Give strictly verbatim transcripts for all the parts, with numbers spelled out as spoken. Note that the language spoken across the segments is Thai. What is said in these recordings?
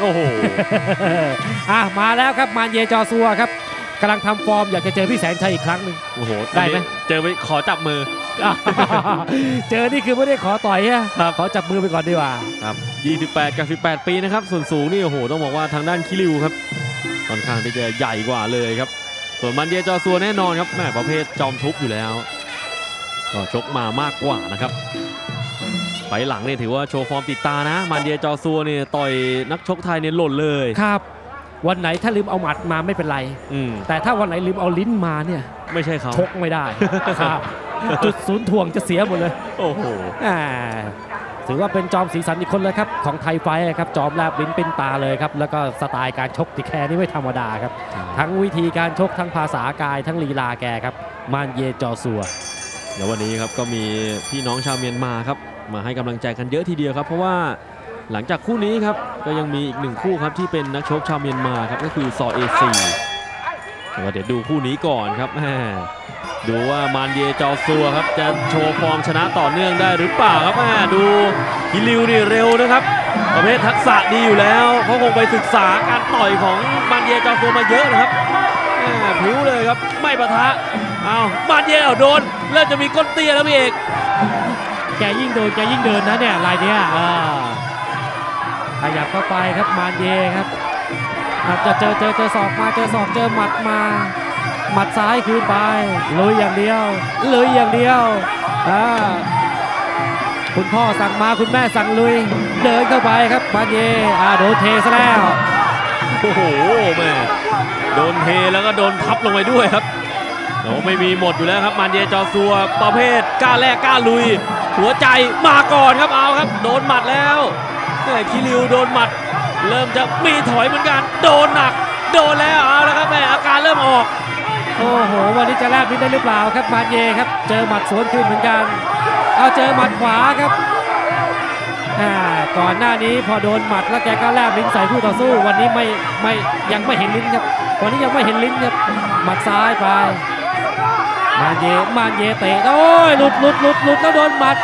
โอ้โหอ่ะมาแล้วครับมานเยจอซัวครับกำลังทำฟอร์มอยากจะเจอพี่แสนชัยอีกครั้งหนึ่งโอ้โหได้ไหมเจอไปขอจับมือเจอนี่คือไม่ได้ขอต่อยฮะขอจับมือไปก่อนดีกว่าครับยี่สิบแปดกับสิบแปดปีนะครับส่วนสูงนี่โอ้โหต้องบอกว่าทางด้านคิริวครับค่อนข้างที่จะใหญ่กว่าเลยครับส่วนมันเดียจอซัวแน่นอนครับแม่ประเภทจอมทุบอยู่แล้วก็ชกมามากกว่านะครับไปหลังเนี่ยถือว่าโชว์ฟอร์มติดตานะมันเดียจอซัวเนี่ยต่อยนักชกไทยเนี่ยหล่นเลยครับวันไหนถ้าลืมเอาหมัดมาไม่เป็นไรแต่ถ้าวันไหนลืมเอาลิ้นมาเนี่ยไม่ใช่เขาชกไม่ได้ครับจุดศูนย์ถ่วงจะเสียหมดเลยโอ้โหถือว่าเป็นจอมสีสันอีกคนเลยครับของไทยไฟครับจอมแลบลิ้นเป็นตาเลยครับแล้วก็สไตล์การชกที่แค่นี้ไม่ธรรมดาครับทั้งวิธีการชกทั้งภาษากายทั้งลีลาแกครับมานเยจอซัวเดี๋ยววันนี้ครับก็มีพี่น้องชาวเมียนมาครับมาให้กำลังใจกันเยอะทีเดียวครับเพราะว่าหลังจากคู่นี้ครับก็ยังมีอีกหนึ่งคู่ครับที่เป็นนักชกชาวเมียนมาครับก็คือซอเอซีเดี๋ยวดูคู่นี้ก่อนครับดูว่ามานเยจอซัวครับจะโชว์ฟอร์มชนะต่อเนื่องได้หรือเปล่าครับดูฮิลิวนี่เร็วนะครับประเภททักษะดีอยู่แล้วเขาคงไปศึกษาการต่อยของมานเยจอซัวมาเยอะนะครับผิวเลยครับไม่ปะทะเอามานเยเอาโดนเริ่มจะมีก้นเตี้ยแล้วพี่เอกแกยิ่งโดนแกยิ่งเดินนะเนี่ยลายเนี้ยขยับเข้าไปครับมานเยครับจะเจอเจอเจอศอกมาเจอศอกเจอหมัดมาหมัดซ้ายคืนไปลุยอย่างเดียวลุยอย่างเดียวคุณพ่อสั่งมาคุณแม่สั่งลุยเดินเข้าไปครับมานเยโดนเทซะแล้วโอ้โหแม่โดนเทแล้วก็โดนทับลงไปด้วยครับโอ้ไม่มีหมดอยู่แล้วครับมานเยจอซัวประเภทกล้าแลกกล้าลุยหัวใจมาก่อนครับเอาครับโดนหมัดแล้วคิริวโดนหมัดเริ่มจะมีถอยเหมือนกันโดนหนักโดนแล้วเอาแล้วครับแม่อาการเริ่มออกโอ้โหวันนี้จะแลบลิ้นได้หรือเปล่าครับมานเยครับเจอหมัดสวนคืนเหมือนกันเอาเจอหมัดขวาครับก่อนหน้านี้พอโดนหมัดแล้วแกก็แลบลิ้นใส่คู่ต่อสู้วันนี้ไม่ไม่ยังไม่เห็นลิ้นครับวันนี้ยังไม่เห็นลิ้นครับหมัดซ้ายไปมานเยมานเยเตะโอ้ยหลุดหลุดหลุดหลุดแล้วโดนหมัด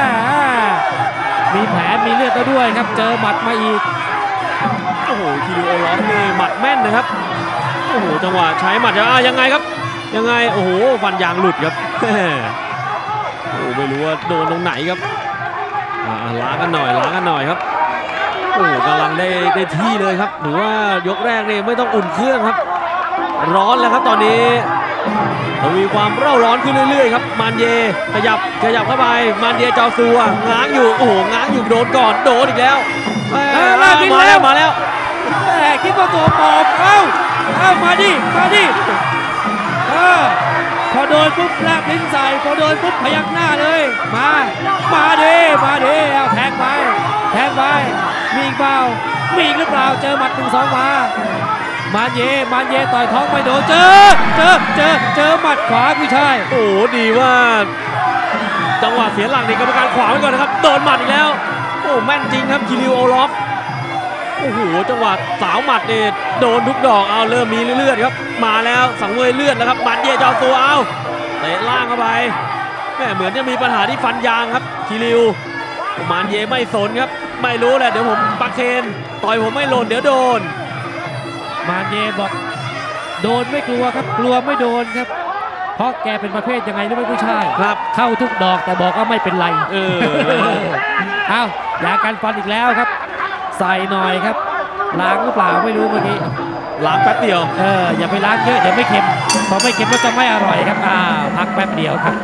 มีแผลมีเลือดแล้วด้วยครับเจอหมัดมาอีกโอ้โหคิริโอล็อกนี่หมัดแม่นนะครับโอ้โหจังหวะใช้หมัดจะยังไงครับยังไงโอ้โหฟันยางหลุดครับโอ้ไม่รู้ว่าโดนตรงไหนครับล้ากันหน่อยล้ากันหน่อยครับโอ้กำลังได้ได้ที่เลยครับถือว่ายกแรกนี่ไม่ต้องอุ่นเครื่องครับร้อนแล้วครับตอนนี้มีความเร่าร้อนขึ้นเรื่อยๆครับมานเยขยับขยับเข้าไปมานเยจอซัวง้างอยู่โอ้โหง้างอยู่โดนก่อนโดนอีกแล้วมาแล้วมาแล้วแต่คิดว่าตัวปลอมเอ้าเอ้ามาดิมาดิพอโดนปุ๊บแลบลิ้นใส่พอโดนปุ๊บพยักหน้าเลยมามาดิมาดิเอาแทงไปแทงไปมีอีกเปล่ามีอีกหรือเปล่าเจอหมัดหนึ่งสองมามานเยมานเยต่อยท้องไม่โดนเจอเจอเจอเจอหมัดขวาไม่ใช่โอ้ดีว่าจังหวะเสียหลักในกรรมการขวาไว้ก่อนนะครับโดนหมัดอีกแล้วโอ้แม่นจริงครับคิริวโอล็อกโอ้โหจังหวะสาวหมัดเนี่ยโดนทุกดอกเอาเริ่มมีเลือดครับมาแล้วสังเวยเลือดแล้วครับมันเยจอซัวเอาเตะล่างเข้าไปแม่เหมือนจะมีปัญหาที่ฟันยางครับคิริวมันเยไม่สนครับไม่รู้แหละเดี๋ยวผมปักเคนต่อยผมไม่หล่นเดี๋ยวโดนมานเยบอกโดนไม่กลัวครับกลัวไม่โดนครับเพราะแกเป็นประเภทยังไงรู้ไหมผู้ชายครับเข้าทุกดอกแต่บอกว่าไม่เป็นไรเออเอ้ายากันฟันอีกแล้วครับใส่หน่อยครับล้างหรือเปล่าไม่รู้เมื่อกี้ล้างแป๊บเดียวเอออย่าไปล้างเยอะเดี๋ยวไม่เค็มพอไม่เค็มก็จะไม่อร่อยครับอ้าวพักแป๊บเดียวครับ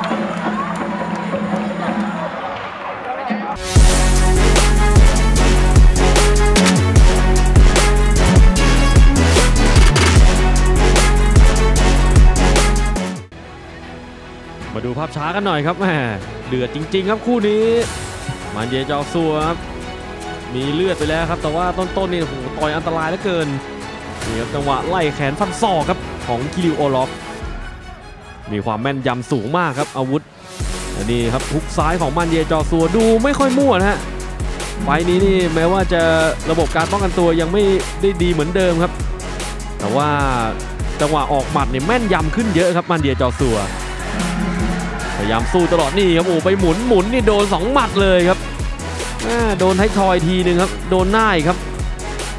มาดูภาพช้ากันหน่อยครับแหมเดือดจริงๆครับคู่นี้มานเยจอซัวครับมีเลือดไปแล้วครับแต่ว่าต้นๆนี่โอ้โหต่อยอันตรายเหลือเกินนี่ครับจังหวะไล่แขนฟันศอกครับของคิริวโอล็อกมีความแม่นยำสูงมากครับอาวุธอันนี้ครับฮุกซ้ายของมานเยจอซัวดูไม่ค่อยมั่วนะฮะไฟนี้นี่แม้ว่าจะระบบการป้องกันตัวยังไม่ได้ดีเหมือนเดิมครับแต่ว่าจังหวะออกหมัดนี่แม่นยำขึ้นเยอะครับมานเยจอซัวพยายามสู้ตลอดนี่ครับโอ้ไปหมุนหมุนนี่โดนสองหมัดเลยครับโดนท้ายทอยทีนึงครับโดนหน้าอีกครับ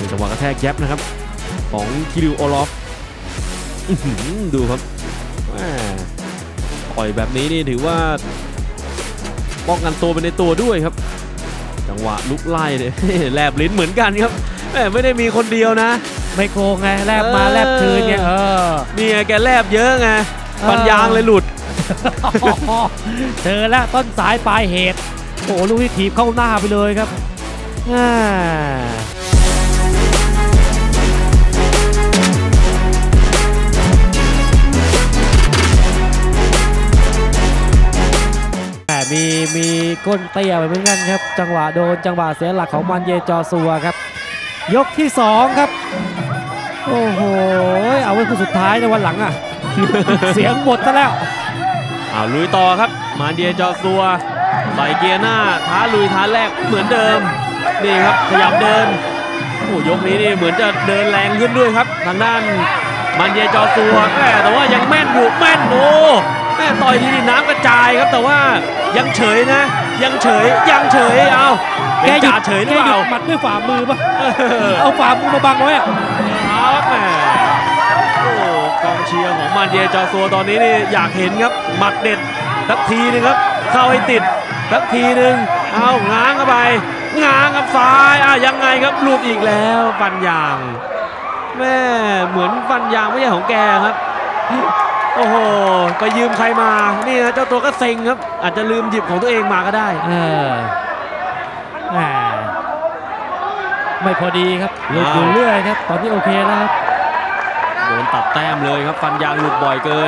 เป็นจังหวะกระแทกแยบนะครับของคิริวโอลอฟดูครับต่อยแบบนี้นี่ถือว่าป้องกันตัวไปในตัวด้วยครับจังหวะลุกไล่เนี่ย แลบลิ้นเหมือนกันครับแหมไม่ได้มีคนเดียวนะไม่โกงไงแลบมาแลบคืนเนี่ยเออนี่ไงแกแลบเยอะไงฟันยางเลยหลุดเจอแล้วต้นสายปลายเหตุโอ้ลูกที่ถีบเข้าหน้าไปเลยครับมีมีก้นเตี้ยไปเหมือนกันครับจังหวะโดนจังหวะเสียหลักของมันเยจอซัวครับยกที่สองครับโอ้โหเอาไว้คู่สุดท้ายในวันหลังอ่ะ เสียงหมดซะแล้วเอาลุยต่อครับมันเยจอซัวใส่เกียร์หน้าท้าลุยท้าแรกเหมือนเดิมนี่ครับขยับเดินโอ้ยกนี้นี่เหมือนจะเดินแรงขึ้นด้วยครับทางด้านมันเยจอซัวแต่ว่ายังแม่นอยู่แม่นโอ้แม่ต่อยทีนี่น้ำกระจายครับแต่ว่ายังเฉยนะยังเฉยยังเฉยเอาแกหยุดเฉยหรือเปล่าหมัดด้วยฝ่ามือปะเอาฝ่ามือมาบังไว้อะเอาแม่โอ้กองเชียร์ของมันเยจอซัวตอนนี้นี่อยากเห็นครับหมัดเด็ดสักทีนึงครับเข้าให้ติดสักทีนึงเอาง้างเข้าไปง้างกับซ้ายอ่ะยังไงครับหลุดอีกแล้วฟันยางแม่เหมือนฟันยางไม่ใช่ของแกครับโอ้โหไปยืมใครมานี่นะเจ้าตัวก็เซ็งครับอาจจะลืมหยิบของตัวเองมาก็ได้เออแหมไม่พอดีครับหลุดอยู่เรื่อยครับตอนนี้โอเคแล้วครับโดนตัดแต้มเลยครับฟันยางหลุดบ่อยเกิน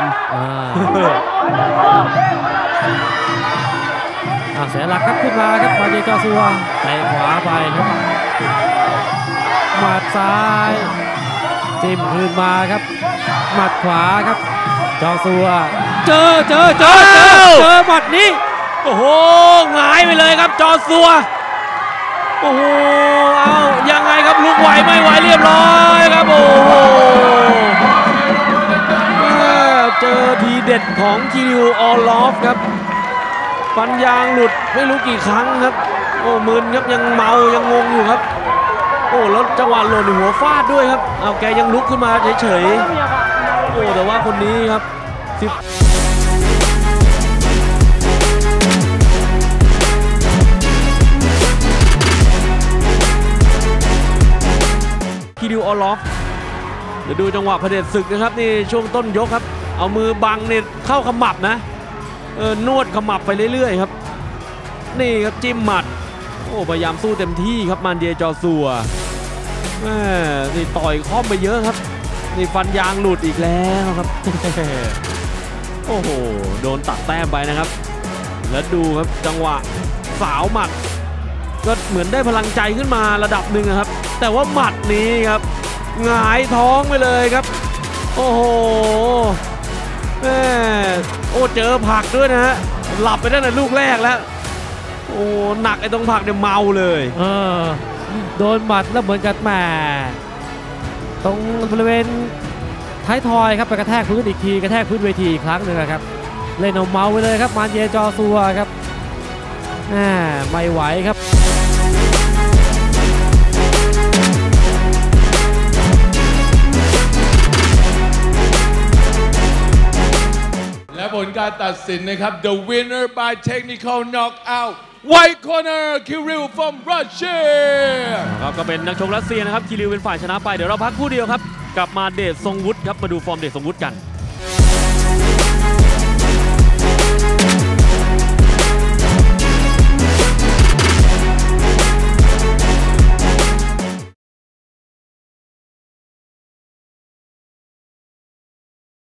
อ่าเสียหลักครับขึ้นมาครับมาเยจอซัวเตะขวาไปครับหมัดซ้ายจิ้มคืนมาครับหมัดขวาครับจอซัวเจอเจอเจอเจอเจอหมัดนี้โอ้โหหงายไปเลยครับจอซัวโอ้โหเอายังไงครับลุกไหวไม่ไหวเรียบร้อยครับโอ้โหเจอทีเด็ดของคิริวออลอฟครับฟันยางหลุดไม่รู้กี่ครั้งครับโอ้มึนครับยังเมายังงงอยู่ครับโอ้แล้วจังหวะหล่นหัวฟาดด้วยครับเอาแกยังลุกขึ้นมาเฉยๆโอ้แต่ว่าคนนี้ครับสิบคิริวออลอฟเดี๋ยวดูจังหวะเผด็จศึกนะครับนี่ช่วงต้นยกครับเอามือบังเนี่ยเข้าขมับนะเออนวดขมับไปเรื่อยๆครับนี่ครับจิ้มหมัดโอ้พยายามสู้เต็มที่ครับมันเยจอซัวแม่นี่ต่อยค้อมไปเยอะครับนี่ฟันยางหลุดอีกแล้วครับโอ้โหโดนตัดแต้มไปนะครับแล้วดูครับจังหวะสาวหมัดก็เหมือนได้พลังใจขึ้นมาระดับหนึ่งครับแต่ว่าหมัดนี้ครับหงายท้องไปเลยครับโอ้โหแม่โอ้เจอผักด้วยนะฮะหลับไปตั้งแต่ลูกแรกแล้วโอ้หนักไอ้ตรงผักเนี่ยเมาเลยเออโดนหมัดแล้วเหมือนกับแม่ตรงบริเวณท้ายทอยครับไปกระแทกพื้นอีกทีกระแทกพื้นเวทีอีกครั้งหนึ่งครับเล่นเอาเมาไปเลยครับมันเยจอซัวครับแหมไม่ไหวครับและผลการตัดสินนะครับ The winner by technical knockout White corner Kirill from Russia ครับก็เป็นนักชกรัสเซียนะครับคิริวเป็นฝ่ายชนะไปเดี๋ยวเราพักคู่เดียวครับกลับมาเดชทรงวุฒิครับมาดูฟอร์มเดชทรงวุฒิกัน